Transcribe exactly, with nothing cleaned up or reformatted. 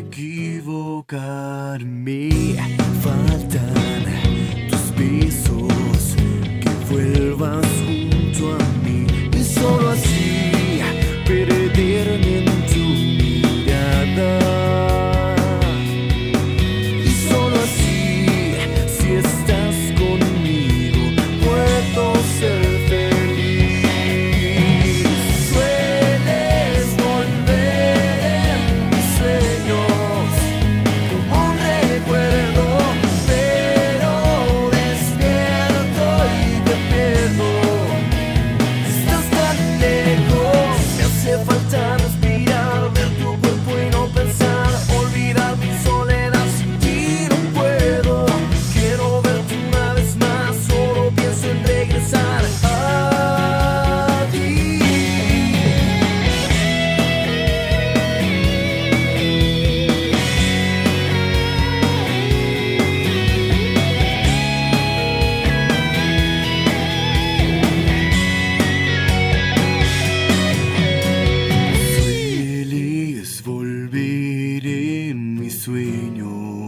equivocarme. Faltan tus besos, que vuelvas junto a mí y solo así perderme en tu mirada. Y solo así, si estás conmigo, puedo ser feliz. Sueles volver en mis sueños como un recuerdo, pero despierto y te pierdo. Estás tan lejos, me hace falta respirar, ver tu cuerpo y no pensar, olvidar mi soledad. Sin ti no puedo, quiero verte una vez más, solo pienso en regresar a ti. Sueles volver en mis sueños